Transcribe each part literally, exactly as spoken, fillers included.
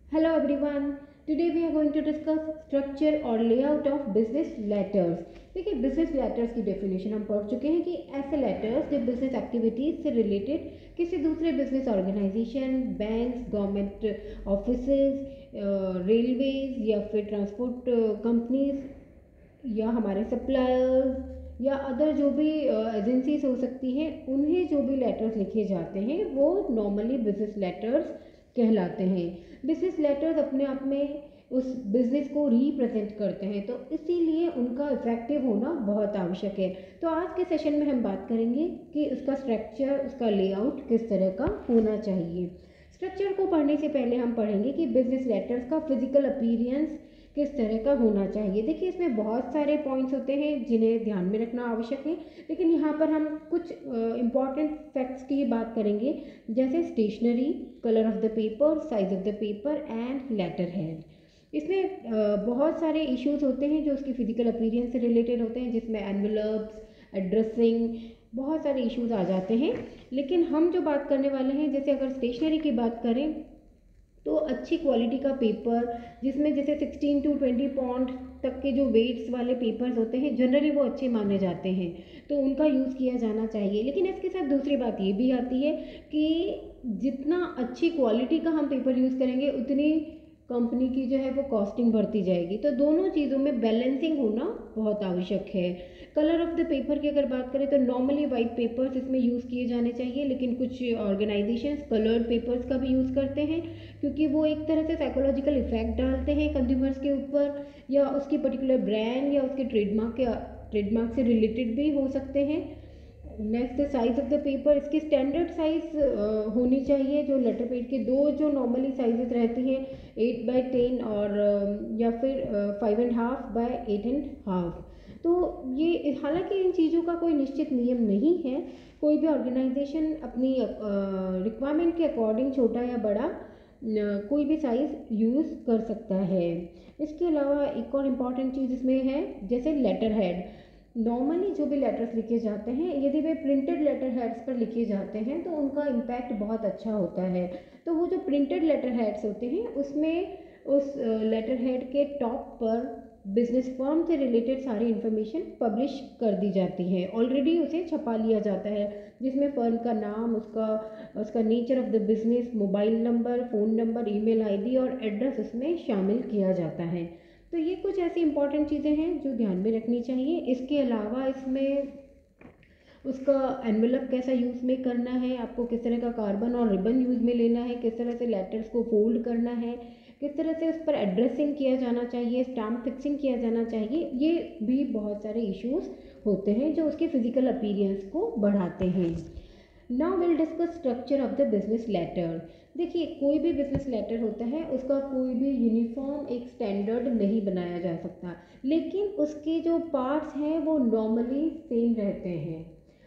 Hello everyone. Today we are going to discuss structure और layout of business letters. देखिए business letters की definition हम पढ़ चुके हैं कि ऐसे letters जो business activities से related किसी दूसरे business organization, banks, government offices, railways या फिर transport companies या हमारे सप्लायर्स या अदर जो भी एजेंसीज हो सकती हैं उन्हें जो भी लेटर्स लिखे जाते हैं वो नॉर्मली बिजनेस लेटर्स कहलाते हैं। बिजनेस लेटर्स अपने आप में उस बिजनेस को रिप्रेजेंट करते हैं तो इसीलिए उनका इफेक्टिव होना बहुत आवश्यक है। तो आज के सेशन में हम बात करेंगे कि उसका स्ट्रक्चर, उसका लेआउट किस तरह का होना चाहिए। स्ट्रक्चर को पढ़ने से पहले हम पढ़ेंगे कि बिजनेस लेटर्स का फिजिकल अपीयरेंस किस तरह का होना चाहिए। देखिए इसमें बहुत सारे पॉइंट्स होते हैं जिन्हें ध्यान में रखना आवश्यक है, लेकिन यहाँ पर हम कुछ इम्पॉर्टेंट फैक्ट्स की बात करेंगे, जैसे stationery, colour of the paper, size of the paper and letter head. इसमें uh, बहुत सारे इश्यूज होते हैं जो उसकी फिजिकल अपीयरेंस से रिलेटेड होते हैं, जिसमें एनवेलप्स, एड्रेसिंग, बहुत सारे इश्यूज आ जाते हैं। लेकिन हम जो बात करने वाले हैं, जैसे अगर स्टेशनरी की बात करें तो अच्छी क्वालिटी का पेपर जिसमें जैसे सिक्सटीन टू ट्वेंटी पॉइंट तक के जो वेट्स वाले पेपर्स होते हैं जनरली वो अच्छे माने जाते हैं, तो उनका यूज़ किया जाना चाहिए। लेकिन इसके साथ दूसरी बात ये भी आती है कि जितना अच्छी क्वालिटी का हम पेपर यूज़ करेंगे उतनी कंपनी की जो है वो कॉस्टिंग बढ़ती जाएगी, तो दोनों चीज़ों में बैलेंसिंग होना बहुत आवश्यक है। कलर ऑफ द पेपर की अगर बात करें तो नॉर्मली वाइट पेपर्स इसमें यूज़ किए जाने चाहिए, लेकिन कुछ ऑर्गेनाइजेशंस कलर्ड पेपर्स का भी यूज़ करते हैं क्योंकि वो एक तरह से साइकोलॉजिकल इफेक्ट डालते हैं कंज्यूमर्स के ऊपर, या उसकी पर्टिकुलर ब्रांड या उसके ट्रेडमार्क के ट्रेडमार्क से रिलेटेड भी हो सकते हैं। Next size of the paper, इसकी स्टैंडर्ड साइज होनी चाहिए। जो लेटर पेड के दो जो नॉर्मली साइजेस रहती हैं, एट बाई टेन और uh, या फिर five and half by eight and half, तो ये हालांकि इन चीज़ों का कोई निश्चित नियम नहीं है। कोई भी ऑर्गेनाइजेशन अपनी रिक्वायरमेंट के अकॉर्डिंग छोटा या बड़ा कोई भी साइज़ यूज़ कर सकता है। इसके अलावा एक और इम्पॉर्टेंट चीज़ इसमें है, जैसे लेटर हेड। नॉर्मली जो भी लेटर्स लिखे जाते हैं, यदि वे प्रिंटेड लेटर हेड्स पर लिखे जाते हैं तो उनका इम्पैक्ट बहुत अच्छा होता है। तो वो जो प्रिंटेड लेटर हेड्स होते हैं उसमें उस लेटर हेड के टॉप पर बिजनेस फर्म से रिलेटेड सारी इन्फॉर्मेशन पब्लिश कर दी जाती है, ऑलरेडी उसे छपा लिया जाता है, जिसमें फर्म का नाम, उसका उसका nature of the business, mobile number, phone number, email ID और एड्रेस उसमें शामिल किया जाता है। तो ये कुछ ऐसी इंपॉर्टेंट चीज़ें हैं जो ध्यान में रखनी चाहिए। इसके अलावा इसमें उसका एनवेलप कैसा यूज़ में करना है, आपको किस तरह का कार्बन और रिबन यूज़ में लेना है, किस तरह से लेटर्स को फोल्ड करना है, किस तरह से उस पर एड्रेसिंग किया जाना चाहिए, स्टैम्प फिक्सिंग किया जाना चाहिए, ये भी बहुत सारे इश्यूज होते हैं जो उसके फिजिकल अपीयरेंस को बढ़ाते हैं। Now will discuss structure of the business letter. देखिए कोई भी बिजनेस लेटर होता है उसका कोई भी यूनिफॉर्म एक स्टैंडर्ड नहीं बनाया जा सकता, लेकिन उसके जो पार्ट्स हैं वो नॉर्मली सेम रहते हैं।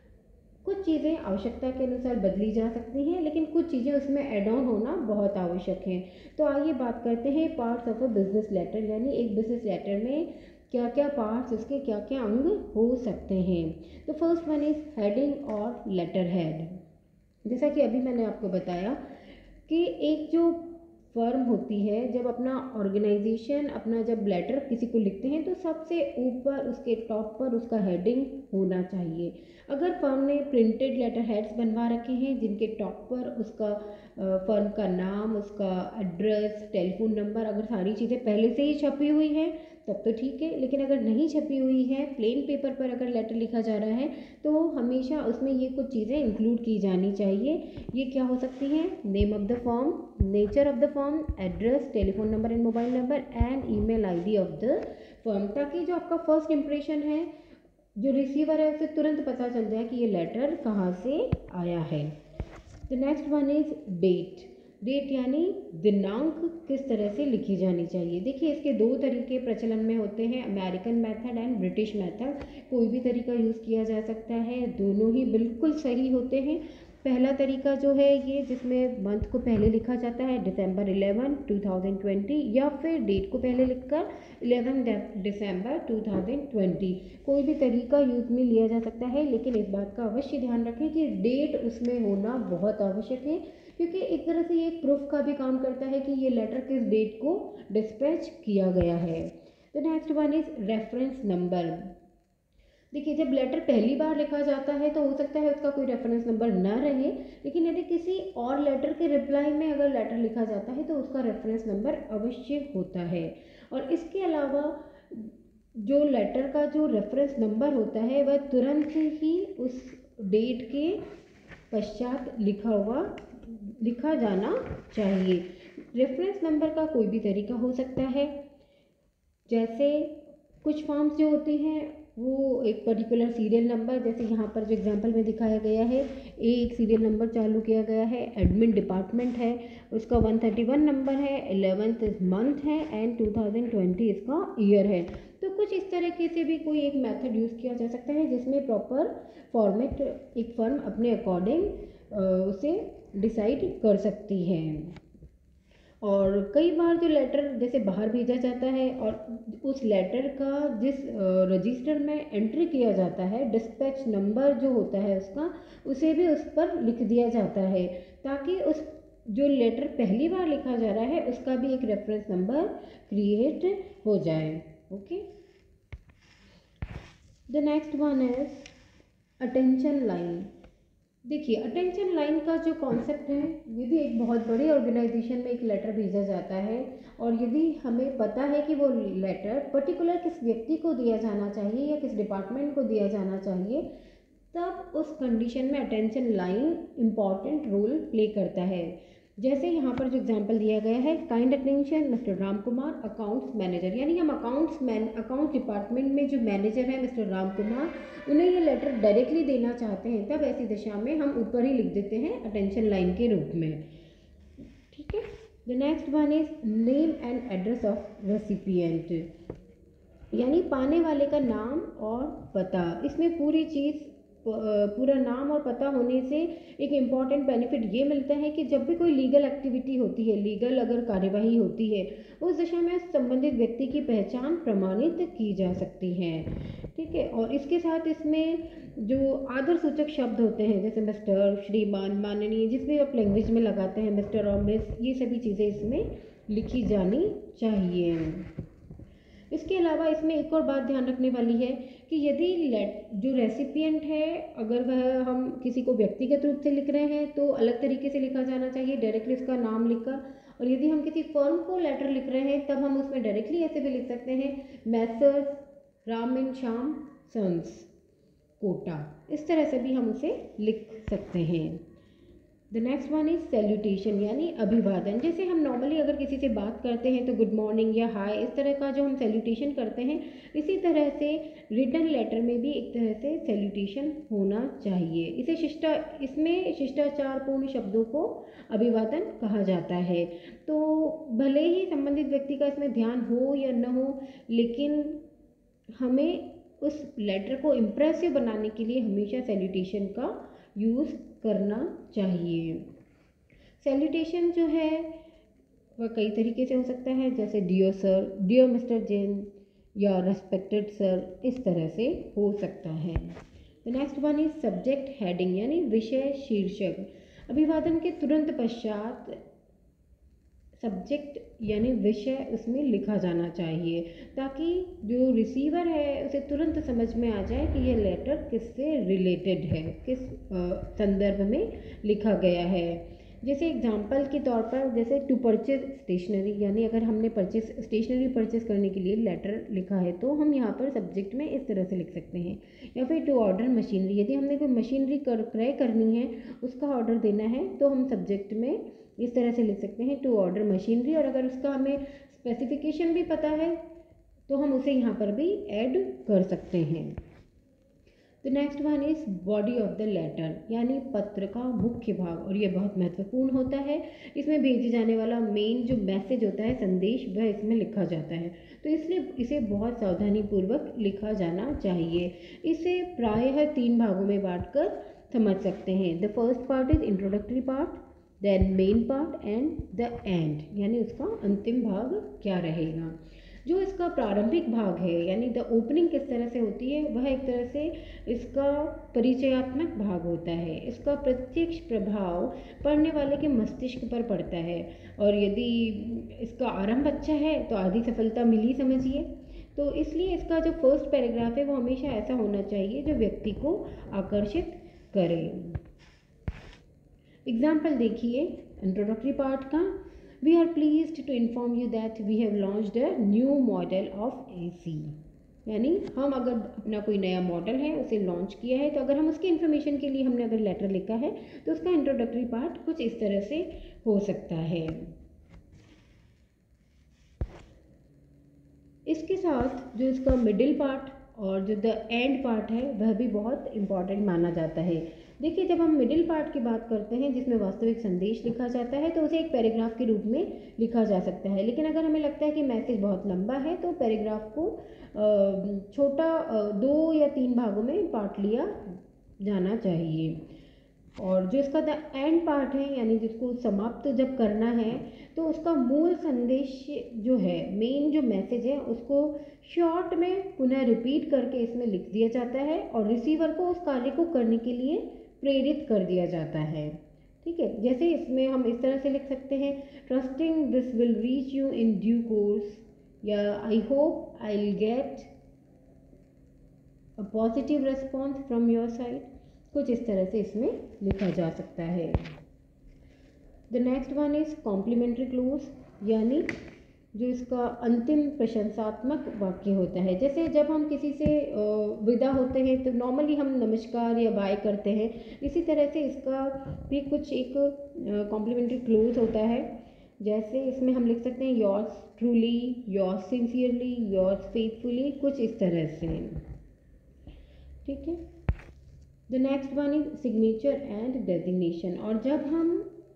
कुछ चीज़ें आवश्यकता के अनुसार बदली जा सकती हैं, लेकिन कुछ चीज़ें उसमें एड ऑन होना बहुत आवश्यक है। तो आइए बात करते हैं parts of a business letter, यानी एक बिजनेस लेटर में क्या क्या पार्ट्स, उसके क्या क्या अंग हो सकते हैं। तो फर्स्ट वन इज हेडिंग और लेटर हेड। जैसा कि अभी मैंने आपको बताया कि एक जो फर्म होती है, जब अपना ऑर्गेनाइजेशन अपना जब लेटर किसी को लिखते हैं तो सबसे ऊपर उसके टॉप पर उसका हेडिंग होना चाहिए। अगर फर्म ने प्रिंटेड लेटर हेड्स बनवा रखे हैं जिनके टॉप पर उसका फर्म का नाम, उसका एड्रेस, टेलीफोन नंबर, अगर सारी चीज़ें पहले से ही छपी हुई हैं तब तो ठीक है, लेकिन अगर नहीं छपी हुई है, प्लेन पेपर पर अगर लेटर लिखा जा रहा है तो हमेशा उसमें ये कुछ चीज़ें इंक्लूड की जानी चाहिए। ये क्या हो सकती हैं? Name of the firm, nature of the firm, address, telephone number and mobile number and email ID of the firm, ताकि जो आपका फर्स्ट इंप्रेशन है, जो रिसीवर है, उसे तुरंत पता चल जाए कि ये लेटर कहाँ से आया है। The next one is date. Date यानी दिनांक किस तरह से लिखी जानी चाहिए। देखिए इसके दो तरीके प्रचलन में होते हैं, American method and British method. कोई भी तरीका यूज़ किया जा सकता है, दोनों ही बिल्कुल सही होते हैं। पहला तरीका जो है ये, जिसमें मंथ को पहले लिखा जाता है December eleven two thousand twenty, या फिर डेट को पहले लिखकर eleven December two thousand twenty. कोई भी तरीका यूज़ में लिया जा सकता है, लेकिन इस बात का अवश्य ध्यान रखें कि डेट उसमें होना बहुत आवश्यक है, क्योंकि एक तरह से ये एक प्रूफ का भी काम करता है कि ये लेटर किस डेट को डिस्पैच किया गया है। The next one is reference number. देखिए, जब लेटर पहली बार लिखा जाता है तो हो सकता है उसका कोई रेफरेंस नंबर ना रहे, लेकिन यदि किसी और लेटर के रिप्लाई में अगर लेटर लिखा जाता है तो उसका रेफरेंस नंबर अवश्य होता है। और इसके अलावा जो लेटर का जो रेफरेंस नंबर होता है वह तुरंत ही उस डेट के पश्चात लिखा हुआ लिखा जाना चाहिए। रेफरेंस नंबर का कोई भी तरीका हो सकता है, जैसे कुछ फॉर्म्स जो होती हैं वो एक पर्टिकुलर सीरियल नंबर, जैसे यहाँ पर जो एग्जांपल में दिखाया गया है, ए एक सीरियल नंबर चालू किया गया है, एडमिन डिपार्टमेंट है, उसका वन थर्टी वन नंबर है, एलेवेंथ मंथ है एंड टू थाउजेंड ट्वेंटी इसका ईयर है। तो कुछ इस तरीके से भी कोई एक मेथड यूज़ किया जा सकता है जिसमें प्रॉपर फॉर्मेट एक फर्म अपने अकॉर्डिंग उसे डिसाइड कर सकती है। और कई बार जो लेटर जैसे बाहर भेजा जाता है और उस लेटर का जिस रजिस्टर में एंट्री किया जाता है, डिस्पैच नंबर जो होता है उसका, उसे भी उस पर लिख दिया जाता है ताकि उस जो लेटर पहली बार लिखा जा रहा है उसका भी एक रेफरेंस नंबर क्रिएट हो जाए। Okay, the next one is attention line. देखिए, अटेंशन लाइन का जो कॉन्सेप्ट है, यदि एक बहुत बड़ी ऑर्गेनाइजेशन में एक लेटर भेजा जाता है और यदि हमें पता है कि वो लेटर पर्टिकुलर किस व्यक्ति को दिया जाना चाहिए या किस डिपार्टमेंट को दिया जाना चाहिए, तब उस कंडीशन में attention line important role play करता है। जैसे यहाँ पर जो एग्जांपल दिया गया है, kind attention Mister Ram Kumar accounts manager, यानी हम अकाउंट्स मैन अकाउंट डिपार्टमेंट में जो मैनेजर है मिस्टर राम कुमार, उन्हें ये लेटर डायरेक्टली देना चाहते हैं, तब ऐसी दिशा में हम ऊपर ही लिख देते हैं अटेंशन लाइन के रूप में। ठीक है, the next one is name and address of recipient, यानी पाने वाले का नाम और पता। इसमें पूरी चीज़ पूरा नाम और पता होने से एक इम्पॉर्टेंट बेनिफिट ये मिलता है कि जब भी कोई लीगल एक्टिविटी होती है, लीगल अगर कार्यवाही होती है, उस दिशा में संबंधित व्यक्ति की पहचान प्रमाणित की जा सकती है। ठीक है, और इसके साथ इसमें जो आदर सूचक शब्द होते हैं जैसे मिस्टर, श्रीमान, माननीय, जिसमें आप लैंग्वेज में लगाते हैं मिस्टर और मिस, ये सभी चीज़ें इसमें लिखी जानी चाहिए। इसके अलावा इसमें एक और बात ध्यान रखने वाली है कि यदि जो रेसिपिएंट है, अगर वह हम किसी को व्यक्तिगत रूप से लिख रहे हैं तो अलग तरीके से लिखा जाना चाहिए, डायरेक्टली उसका नाम लिखकर। और यदि हम किसी फर्म को लेटर लिख रहे हैं तब हम उसमें डायरेक्टली ऐसे भी लिख सकते हैं, messrs Ram and Shyam sons Kota, इस तरह से भी हम उसे लिख सकते हैं। The next one is salutation, यानी अभिवादन। जैसे हम नॉर्मली अगर किसी से बात करते हैं तो गुड मॉर्निंग या हाय, इस तरह का जो हम सैल्यूटेशन करते हैं, इसी तरह से रिटर्न लेटर में भी एक तरह से सैल्यूटेशन होना चाहिए। इसे शिष्टा इसमें शिष्टाचारपूर्ण शब्दों को अभिवादन कहा जाता है। तो भले ही संबंधित व्यक्ति का इसमें ध्यान हो या न हो, लेकिन हमें उस लेटर को इम्प्रेसिव बनाने के लिए हमेशा सैल्यूटेशन का यूज़ करना चाहिए। सैल्यूटेशन जो है वह कई तरीके से हो सकता है, जैसे dear sir, dear Mister Jain या रेस्पेक्टेड सर, इस तरह से हो सकता है। The next one is subject heading, यानी विषय शीर्षक। अभिवादन के तुरंत पश्चात सब्जेक्ट यानी विषय उसमें लिखा जाना चाहिए ताकि जो रिसीवर है उसे तुरंत समझ में आ जाए कि यह लेटर किससे रिलेटेड है, किस संदर्भ में लिखा गया है। जैसे एग्जांपल के तौर पर, जैसे टू परचेज स्टेशनरी, यानी अगर हमने परचेज स्टेशनरी परचेज करने के लिए लेटर लिखा है तो हम यहाँ पर सब्जेक्ट में इस तरह से लिख सकते हैं। या फिर टू ऑर्डर मशीनरी, यदि हमने कोई मशीनरी कर क्रय करनी है, उसका ऑर्डर देना है, तो हम सब्जेक्ट में इस तरह से लिख सकते हैं टू ऑर्डर मशीनरी। और अगर उसका हमें स्पेसिफिकेशन भी पता है तो हम उसे यहाँ पर भी ऐड कर सकते हैं। The next one is body of the letter, यानी पत्र का मुख्य भाग, और यह बहुत महत्वपूर्ण होता है। इसमें भेजे जाने वाला मेन जो मैसेज होता है, संदेश, वह इसमें लिखा जाता है, तो इसलिए इसे बहुत सावधानीपूर्वक लिखा जाना चाहिए। इसे प्रायः तीन भागों में बांटकर समझ सकते हैं। The first part is introductory part, then main part and the end, यानी उसका अंतिम भाग क्या रहेगा। जो इसका प्रारंभिक भाग है यानी द ओपनिंग किस तरह से होती है, वह एक तरह से इसका परिचयात्मक भाग होता है। इसका प्रत्यक्ष प्रभाव पढ़ने वाले के मस्तिष्क पर पड़ता है और यदि इसका आरंभ अच्छा है तो आधी सफलता मिली समझिए। तो इसलिए इसका जो फर्स्ट पैराग्राफ है वो हमेशा ऐसा होना चाहिए जो व्यक्ति को आकर्षित करे। एग्जाम्पल देखिए इंट्रोडक्टरी पार्ट का। We are pleased to inform you that we have launched a new model of AC, यानी हम अगर अपना कोई नया मॉडल है उसे लॉन्च किया है तो अगर हम उसकी इन्फॉर्मेशन के लिए हमने अगर लेटर लिखा है तो उसका इंट्रोडक्टरी पार्ट कुछ इस तरह से हो सकता है। इसके साथ जो इसका मिडिल पार्ट और जो द एंड पार्ट है वह भी बहुत इम्पॉर्टेंट माना जाता है। देखिए जब हम मिडिल पार्ट की बात करते हैं जिसमें वास्तविक संदेश लिखा जाता है तो उसे एक पैराग्राफ के रूप में लिखा जा सकता है, लेकिन अगर हमें लगता है कि मैसेज बहुत लंबा है तो पैराग्राफ को छोटा दो या तीन भागों में बांट लिया जाना चाहिए। और जो इसका द एंड पार्ट है यानी जिसको समाप्त जब करना है तो उसका मूल संदेश जो है, मेन जो मैसेज है, उसको शॉर्ट में पुनः रिपीट करके इसमें लिख दिया जाता है और रिसीवर को उस कार्य को करने के लिए प्रेरित कर दिया जाता है। ठीक है, जैसे इसमें हम इस तरह से लिख सकते हैं, trusting this will reach you in due course, या I hope I will get a positive response from your side. कुछ इस तरह से इसमें लिखा जा सकता है। The next one is complimentary close, यानी जो इसका अंतिम प्रशंसात्मक वाक्य होता है। जैसे जब हम किसी से विदा होते हैं तो नॉर्मली हम नमस्कार या बाय करते हैं, इसी तरह से इसका भी कुछ एक कॉम्प्लीमेंट्री क्लोज होता है। जैसे इसमें हम लिख सकते हैं yours truly, yours sincerely, yours faithfully, कुछ इस तरह से। ठीक है, the next one is signature and designation. और जब हम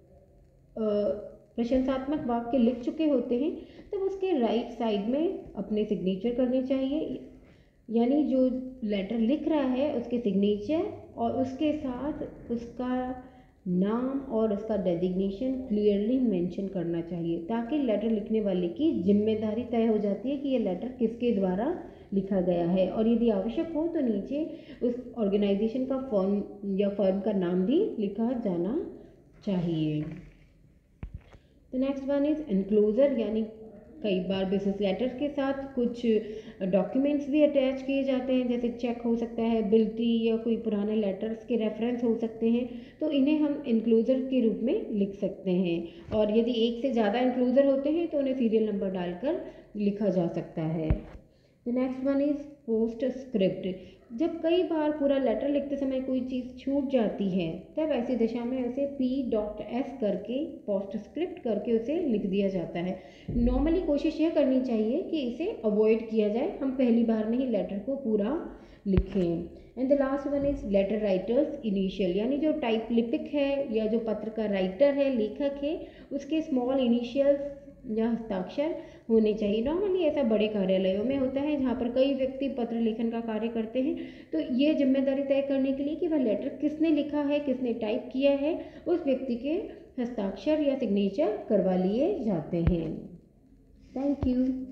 प्रशंसात्मक वाक्य लिख चुके होते हैं तब तो उसके राइट साइड में अपने सिग्नेचर करने चाहिए, यानी जो लेटर लिख रहा है उसके सिग्नेचर और उसके साथ उसका नाम और उसका डेजिग्नेशन क्लियरली मेंशन करना चाहिए, ताकि लेटर लिखने वाले की जिम्मेदारी तय हो जाती है कि ये लेटर किसके द्वारा लिखा गया है, और यदि आवश्यक हो तो नीचे उस ऑर्गेनाइजेशन का फॉर्म या फर्म का नाम भी लिखा जाना चाहिए। The next one is enclosure, यानी कई बार बिजनेस लेटर्स के साथ कुछ डॉक्यूमेंट्स भी अटैच किए जाते हैं, जैसे चेक हो सकता है, बिल्टी या कोई पुराने लेटर्स के रेफरेंस हो सकते हैं, तो इन्हें हम एनक्लोजर के रूप में लिख सकते हैं। और यदि एक से ज़्यादा एनक्लोजर होते हैं तो उन्हें सीरियल नंबर डालकर लिखा जा सकता है। The next one is postscript. जब कई बार पूरा लेटर लिखते समय कोई चीज़ छूट जाती है तब ऐसी दशा में उसे पी डॉट एस करके पोस्ट स्क्रिप्ट करके उसे लिख दिया जाता है। नॉर्मली कोशिश यह करनी चाहिए कि इसे अवॉइड किया जाए, हम पहली बार में ही लेटर को पूरा लिखें। And the last one is letter writer's initial, यानी जो टाइप लिपिक है या जो पत्र का राइटर है, लेखक है, उसके स्मॉल इनिशियल्स या हस्ताक्षर होने चाहिए। नॉर्मली ऐसा बड़े कार्यालयों में होता है जहाँ पर कई व्यक्ति पत्र लेखन का कार्य करते हैं, तो ये जिम्मेदारी तय करने के लिए कि वह लेटर किसने लिखा है, किसने टाइप किया है, उस व्यक्ति के हस्ताक्षर या सिग्नेचर करवा लिए जाते हैं। Thank you.